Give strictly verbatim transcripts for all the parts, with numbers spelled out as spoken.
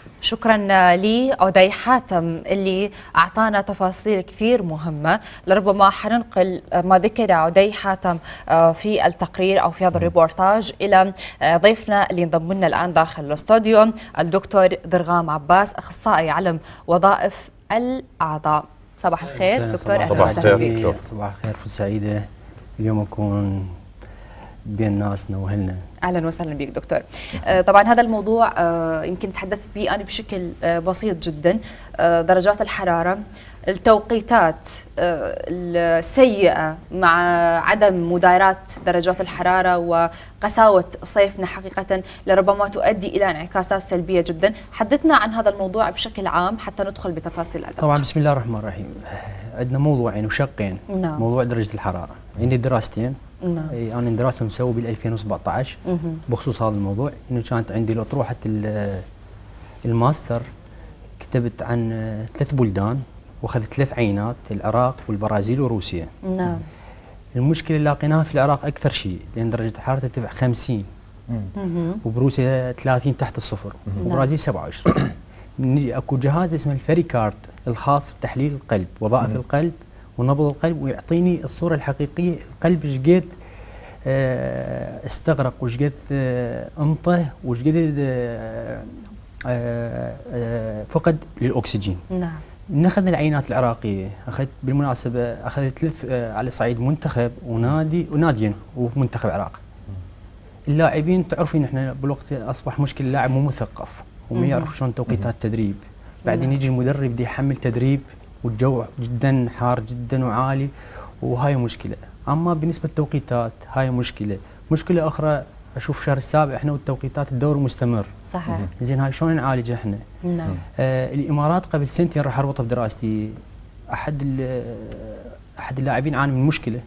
شكرا لي عدي حاتم اللي أعطانا تفاصيل كثير مهمة. لربما حننقل ما ذكر عدي حاتم في التقرير أو في هذا الريبورتاج إلى ضيفنا اللي انضم لنا الآن داخل الاستوديو، الدكتور درغام عباس، أخصائي علم وظائف الأعضاء. صباح الخير دكتور. صباح الخير. صباح الخير، فرصة سعيدة اليوم أكون بين ناسنا وأهلنا. اهلا وسهلا بك دكتور. آه طبعا هذا الموضوع آه يمكن تحدثت به انا بشكل آه بسيط جدا. آه درجات الحراره، التوقيتات آه السيئه مع عدم مدايرات درجات الحراره وقساوه صيفنا حقيقه لربما تؤدي الى انعكاسات سلبيه جدا. حدثنا عن هذا الموضوع بشكل عام حتى ندخل بتفاصيل الادق. طبعا بسم الله الرحمن الرحيم. عندنا موضوعين وشقين. نعم. موضوع درجه الحراره، عندي دراستين. نعم. انا دراسه مسوي بال ألفين وسبعة عشر بخصوص هذا الموضوع، انه كانت عندي اطروحه الماستر، كتبت عن ثلاث بلدان واخذت ثلاث عينات، العراق والبرازيل وروسيا. نعم. المشكله اللي لقيناها في العراق اكثر شيء، لان درجه الحراره ترتفع خمسين وبروسيا ثلاثين تحت الصفر وبرازيل سبعة وعشرين. اكو جهاز اسمه الفيريكارد الخاص بتحليل القلب، وظائف القلب ونبض القلب، ويعطيني الصوره الحقيقيه القلب ايش قد اه استغرق وايش قد اه انطى وايش قد اه اه فقد للاكسجين. نعم. ناخذ العينات العراقيه، اخذت بالمناسبه اخذت ثلاث اه على صعيد منتخب ونادي وناديين ومنتخب العراق. اللاعبين تعرفين احنا بالوقت اصبح مشكله اللاعب مو مثقف وما يعرف شلون توقيتات التدريب، بعدين يجي المدرب بده يحمل تدريب والجو جدا حار جدا وعالي، وهاي مشكله. اما بالنسبه للتوقيتات هاي مشكله. مشكله اخرى اشوف شهر السابع احنا والتوقيتات الدور مستمر. صحيح. زين هاي شلون نعالجها احنا؟ نعم. آه الامارات قبل سنتين راح اربطها بدراستي، احد احد اللاعبين عانى من مشكله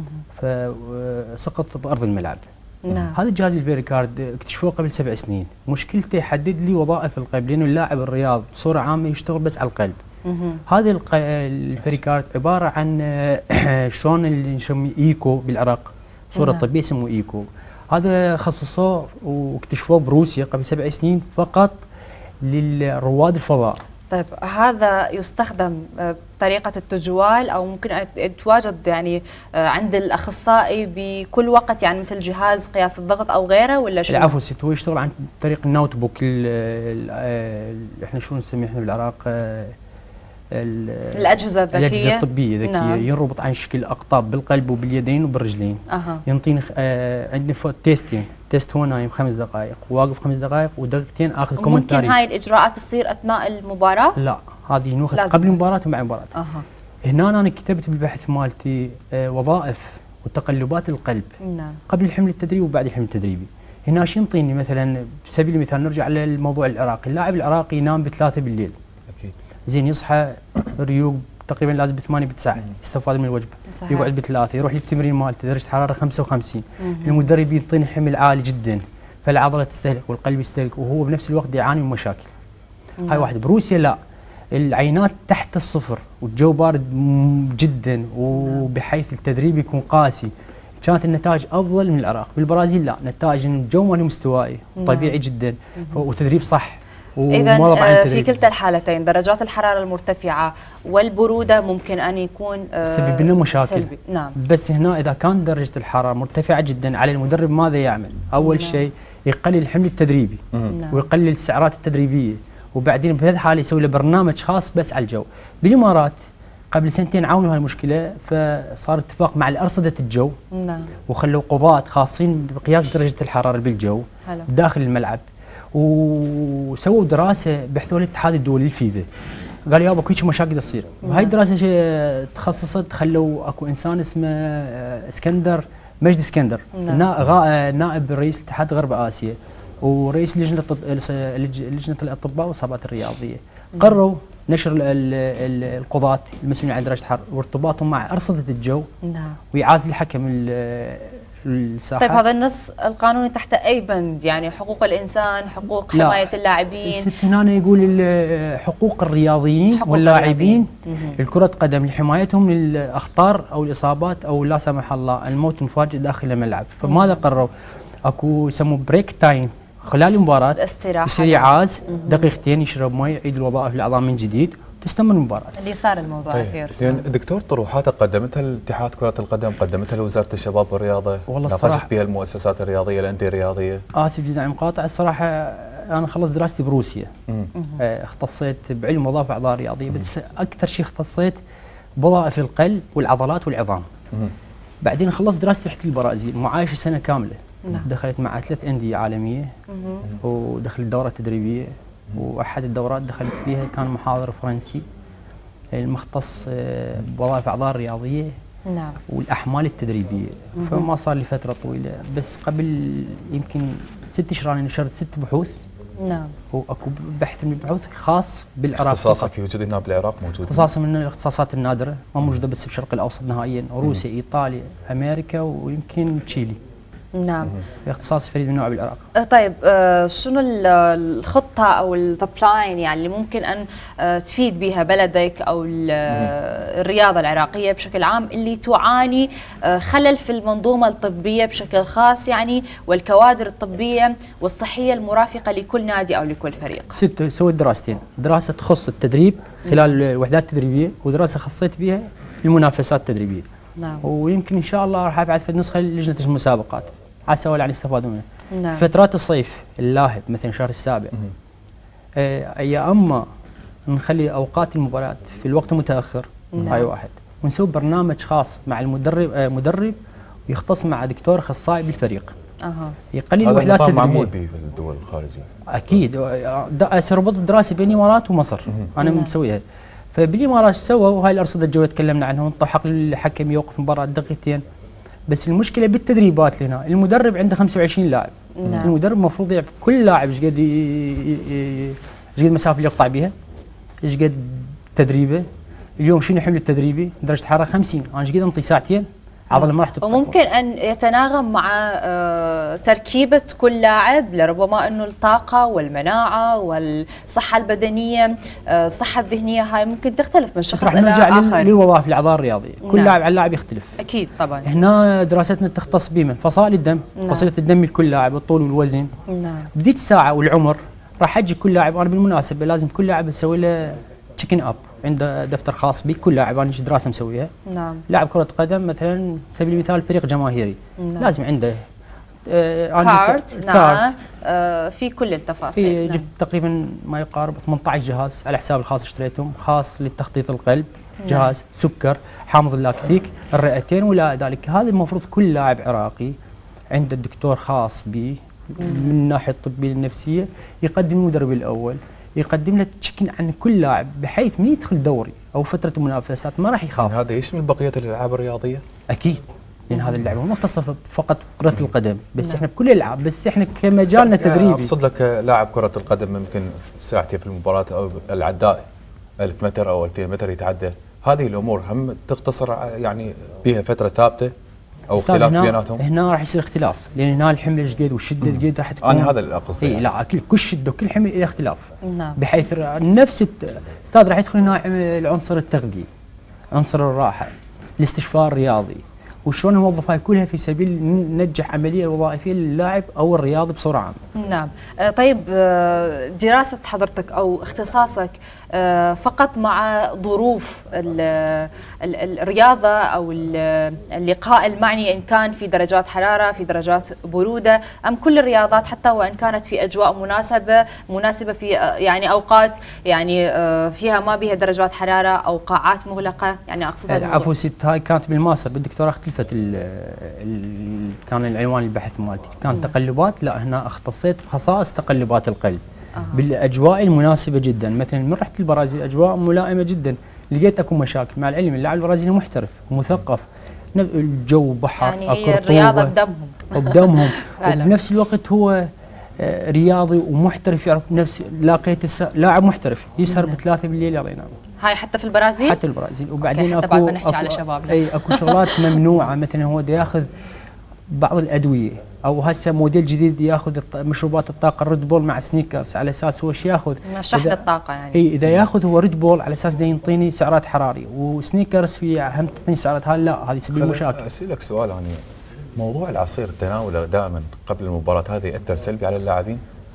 فسقط بارض الملعب. نعم. هذا الجهاز الفيريكارد اكتشفوه قبل سبع سنين، مشكلته يحدد لي وظائف القلب، لانه اللاعب الرياض بصوره عامه يشتغل بس على القلب. هذا الفيريكارد عباره عن شلون اللي نسميه ايكو بالعراق، صوره نعم. طبيه يسموه ايكو. هذا خصصوه واكتشفوه بروسيا قبل سبع سنين فقط للرواد الفضاء. طيب هذا يستخدم بطريقة التجوال أو ممكن أن يتواجد يعني عند الأخصائي بكل وقت، يعني مثل جهاز قياس الضغط أو غيره ولا شو؟ العفو ست، هو يشتغل عن طريق النوت بوك، احنا شو نسميه احنا بالعراق الأجهزة الذكية، الأجهزة الطبية ذكية. نعم. ينربط عن شكل أقطاب بالقلب وباليدين وبالرجلين. أها. ينطيني آه عندنا تيستين، تيست هو نايم خمس دقائق، واقف خمس دقائق، ودقيقتين اخذ كومنتاري. ممكن هاي الإجراءات تصير أثناء المباراة؟ لا، هذه ناخذ قبل المباراة وبعد المباراة. أها. هنا أنا كتبت بالبحث مالتي آه وظائف وتقلبات القلب. نعم. قبل الحمل التدريبي وبعد الحمل التدريبي. هنا شو ينطيني مثلا بسبيل المثال، نرجع للموضوع العراقي، اللاعب العراقي ينام بثلاثة بالليل. أكيد. زين يصحى ريوق تقريبا لازم بثمانية بتسعة يستفاد من الوجبه. صحيح. يقعد بثلاثه، يروح للتمرين مالته درجه حراره خمسة وخمسين. مم. المدرب يعطيني حمل عالي جدا، فالعضله تستهلك والقلب يستهلك، وهو بنفس الوقت يعاني من مشاكل. مم. هاي واحده. بروسيا لا، العينات تحت الصفر والجو بارد جدا وبحيث التدريب يكون قاسي، كانت النتائج افضل من العراق. بالبرازيل لا، نتائج الجو مالي مستوائي طبيعي جدا وتدريب صح. إذا في كلتا الحالتين درجات الحرارة المرتفعة والبرودة ممكن أن يكون سبب لنا مشاكل سلبي. نعم. بس هنا إذا كان درجة الحرارة مرتفعة جدا، على المدرب ماذا يعمل؟ أول نعم. شيء يقلل الحمل التدريبي. نعم. ويقلل السعرات التدريبية، وبعدين بهذه الحالة يسوي له برنامج خاص بس على الجو. بالإمارات قبل سنتين عاونوا هالمشكلة، فصار اتفاق مع الأرصدة الجو. نعم. وخلوا قضاة خاصين بقياس درجة الحرارة بالجو حلو. داخل الملعب، وسووا دراسه بحثوا الاتحاد الدولي الفيفا، قال يابا اكو هيك مشاكل تصير. وهي الدراسه تخصصت، خلوا اكو انسان اسمه اسكندر مجدي اسكندر. نعم. نائب رئيس الاتحاد غرب اسيا ورئيس لجنه لجنه الاطباء والاصابات الرياضيه. نعم. قرروا نشر القضاة المسؤولين عن درجه الحراره وارتباطهم مع ارصده الجو. نعم. واعاز الحكم الساحات. طيب هذا النص القانوني تحت اي بند؟ يعني حقوق الانسان، حقوق حمايه اللاعبين؟ الست هنا يقول حقوق الرياضيين واللاعبين الكرة قدم لحمايتهم من الاخطار او الاصابات او لا سمح الله الموت المفاجئ داخل الملعب. فماذا قرروا؟ اكو يسموه بريك تايم خلال المباراه الاستراحه يصير يعاز دقيقتين، يشرب مي، يعيد الوظائف الاعضاء من جديد، تستمر المباراه. اللي صار الموضوع طيب زين دكتور، طروحات قدمتها الاتحاد كره القدم، قدمتها لوزاره الشباب والرياضه، والله ناقشت بها المؤسسات الرياضيه الانديه الرياضيه؟ اسف جدا على المقاطعه، الصراحه انا خلصت دراستي بروسيا، اه اختصيت بعلم وظائف اعضاء رياضيه، بس اكثر شيء اختصيت بوظائف القلب والعضلات والعظام. مم. بعدين خلصت دراستي رحت للبرازيل، معايشه سنه كامله. نعم. دخلت مع ثلاث انديه عالميه، مم. ودخلت دوره تدريبيه، واحد الدورات دخلت فيها كان محاضر فرنسي المختص بوظائف اعضاء الرياضيه. نعم. والاحمال التدريبيه. مم. فما صار لي فتره طويله، بس قبل يمكن ست اشهر انا نشرت ست بحوث. نعم. واكو بحث من البحوث خاص بالعراق. اختصاصك يوجد هنا بالعراق موجود؟ اختصاصي من الاختصاصات النادره، ما موجوده بس بالشرق الاوسط نهائيا، روسيا، ايطاليا، امريكا، ويمكن تشيلي. نعم. اختصاصي فريد من نوعه بالعراق. طيب آه شنو الخطه او البلاين يعني اللي ممكن ان آه تفيد بها بلدك او الرياضه العراقيه بشكل عام اللي تعاني آه خلل في المنظومه الطبيه بشكل خاص يعني، والكوادر الطبيه والصحيه المرافقه لكل نادي او لكل فريق؟ ست سويت دراستين، دراسه تخص التدريب خلال الوحدات التدريبيه، ودراسه خصيت بها المنافسات التدريبيه. نعم. ويمكن ان شاء الله راح ابعث في النسخه لجنه المسابقات عسى ولا يستفادوا منها. نعم. فترات الصيف اللاهب مثلا شهر السابع، آه يا اما نخلي اوقات المباريات في الوقت المتاخر. نعم. هاي واحد، ونسوي برنامج خاص مع المدرب آه مدرب يختص مع دكتور اخصائي بالفريق. اها. يقلل الوحدات التدريبيه. هذا معمول به في الدول الخارجيه. اكيد، ربط الدراسي بين الامارات ومصر. انا نعم. مسويها. فبالامارات سووا وهاي الارصده الجويه تكلمنا عنهم، طو حق الحكم يوقف مباراه دقيقتين. بس المشكله بالتدريبات هنا المدرب عنده خمسة وعشرين لاعب. نعم. المدرب المفروض يعرف كل لاعب ايش قد ايش قد المسافه اللي يقطع بها، ايش قد تدريبه، اليوم شنو حمل التدريبي، درجه حراره خمسين، انا ايش قد انطي ساعتين عضله ما راح تقطع. وممكن ان يتناغم مع آه تركيبه كل لاعب، لربما انه الطاقه والمناعه والصحه البدنيه، آه الصحه الذهنيه هاي ممكن تختلف من شخص الى اخر. راح نرجع للوظائف الاعضاء الرياضيه، كل نعم. لاعب على اللاعب يختلف. اكيد طبعا. هنا دراستنا تختص بمن فصائل الدم، نعم. فصيله الدم لكل لاعب، الطول والوزن. نعم. بديت الساعه والعمر راح اجي كل لاعب، انا بالمناسبه لازم كل لاعب اسوي له تشيكن اب، عنده دفتر خاص به كل لاعب، انا دراسه مسويها. نعم. لاعب كره قدم مثلا سبيل المثال فريق جماهيري. نعم. لازم عنده آه كارت. نعم. آه في كل التفاصيل. في جبت نعم. تقريبا ما يقارب ثمانية عشر جهاز على حساب الخاص اشتريتهم، خاص للتخطيط القلب، جهاز نعم. سكر، حامض اللاكتيك، الرئتين ولا ذلك. هذا المفروض كل لاعب عراقي عنده الدكتور خاص به من الناحيه الطبيه النفسيه، يقدم المدرب الاول، يقدم له تشكين عن كل لاعب بحيث من يدخل دوري او فتره المنافسات ما راح يخاف. هذا يشمل بقيه الالعاب الرياضيه؟ اكيد، لان هذه اللعبه ما مختصه فقط كره القدم، بس نعم. احنا بكل الالعاب، بس احنا كمجالنا تدريبي. اقصد لك لاعب كره القدم ممكن ساعتين في المباراه، او العداء ألف متر او ألفين متر يتعدى، هذه الامور هم تقتصر يعني بها فتره ثابته او اختلاف بيناتهم؟ هنا راح يصير اختلاف، لان هنا الحمل ايش قد والشده ايش قد راح تكون. انا هذا اللي اقصده. اي يعني. لا اكيد كل شده وكل حمل الى اختلاف. نعم. بحيث نفس الاستاذ راح يدخل هنا العنصر التغذيه، عنصر الراحه، الاستشفاء الرياضي، وشلون نوظف هاي كلها في سبيل ننجح عمليه وظائفيه للاعب او الرياضي بصوره عامه. نعم. آه طيب آه دراسه حضرتك او اختصاصك آه فقط مع ظروف ال ال الرياضه او اللقاء المعني، ان كان في درجات حراره، في درجات بروده، ام كل الرياضات حتى وان كانت في اجواء مناسبه مناسبه في آه يعني اوقات يعني آه فيها ما بها درجات حراره او قاعات مغلقه، يعني اقصد عفوا ست، هاي كانت بالماستر بالدكتوراه اختلفت ال ال كان العنوان البحث مالتي كان مم. تقلبات، لا هنا اختصيت بخصائص تقلبات القلب. آه. بالاجواء المناسبه جدا، مثلا من رحت البرازيل اجواء ملائمه جدا، لقيت اكو مشاكل مع العلم اللاعب البرازيلي محترف ومثقف، الجو بحر، يعني هي الرياضه بدمهم وبدمهم وبنفس الوقت هو رياضي ومحترف، يعرف نفس لاقيت الس... لاعب محترف يسهر بثلاثة بالليل يلا ينام. هاي حتى في البرازيل؟ حتى البرازيل. وبعدين اكو بعد بنحكي على شبابنا. اي اكو شغلات ممنوعه، مثلا هو دا ياخذ بعض الادويه، او هسه موديل جديد ياخذ مشروبات الطاقه الريد بول مع سنيكرز، على اساس هو شو ياخذ؟ شحن الطاقه يعني. اي اذا ياخذ هو ريد بول على اساس دا ينطيني سعرات حراريه، وسنيكرز في هم تعطيني سعرات، هاي لا هذه سبيل مشاكل. اسالك سؤال، يعني موضوع العصير تناوله دائما قبل المباراه هذا ياثر سلبي على اللاعبين؟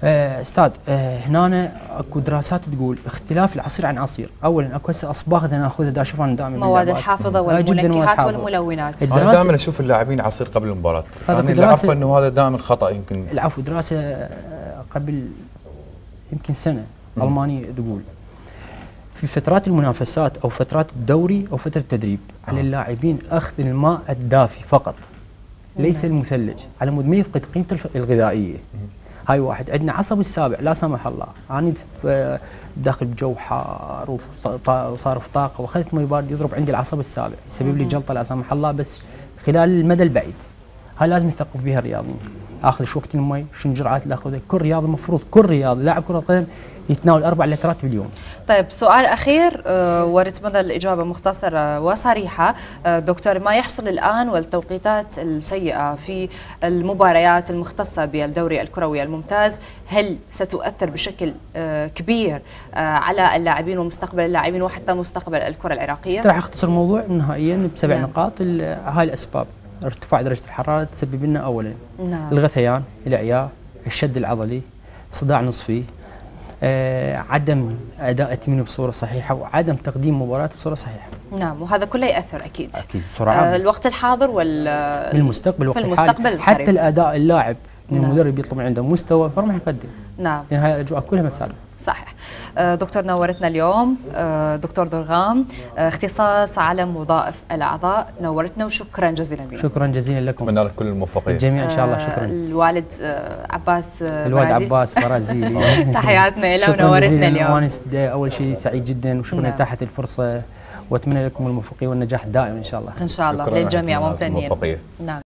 آه استاذ، آه هنا اكو دراسات تقول اختلاف العصير عن عصير. اولا اكو هسه اصباغ دا ناخذها دا اشوف انا دائما المواد الحافظه والمنكهات والملونات. انا دائما اشوف اللاعبين عصير قبل المباراه، يعني اللي اعرفه انه هذا دائما خطا. يمكن العفو، دراسه قبل يمكن سنه المانيه تقول في فترات المنافسات او فترات الدوري او فتره التدريب آه. على اللاعبين اخذ الماء الدافي فقط، ليس المثلج، على مود ما يفقد قيمته الغذائيه. هاي واحد. عندنا عصب السابع لا سمح الله، انا داخل بجو حار وصار في طاقه واخذت مي بارد يضرب عندي العصب السابع، يسبب لي جلطه لا سمح الله، بس خلال المدى البعيد. هاي لازم يثقف بها الرياضيين. اخذ شو وقت المي، شو الجرعات اللي اخذها. كل رياضي المفروض كل رياضي لاعب كره قدم يتناول اربع لترات باليوم. طيب سؤال اخير أه ونتمنى الاجابه مختصره وصريحه. أه دكتور، ما يحصل الان والتوقيتات السيئه في المباريات المختصه بالدوري الكروي الممتاز، هل ستؤثر بشكل أه كبير أه على اللاعبين ومستقبل اللاعبين وحتى مستقبل الكره العراقيه؟ راح اختصر الموضوع نهائيا بسبع نعم. نقاط. هاي الاسباب: ارتفاع درجه الحراره تسبب لنا اولا نعم. الغثيان، الاعياء، الشد العضلي، صداع نصفي، آه، عدم اداء التمرين بصوره صحيحه، وعدم تقديم مباراه بصوره صحيحه. نعم، وهذا كله ياثر اكيد اكيد بسرعه آه الوقت الحاضر وال بالمستقبل في المستقبل حتى الاداء اللاعب من نعم. المدرب يطلب عنده مستوى فما راح يقدم. نعم، لان هاي الاجواء كلها مساله. صحيح. دكتور نورتنا اليوم، دكتور درغام، اختصاص عالم وظائف الاعضاء، نورتنا وشكرا جزيلا لك. شكرا جزيلا لكم. اتمنى لك كل الموفقيه. الجميع ان شاء الله. شكرا. الوالد عباس الوالد عباس برازيلي. تحياتنا له ونورتنا اليوم. وانا اول شيء سعيد جدا وشكرا اتاحت الفرصه، واتمنى لكم الموفقيه والنجاح دائما ان شاء الله. ان شاء الله للجميع. ممتنين. الموفقيه. نعم.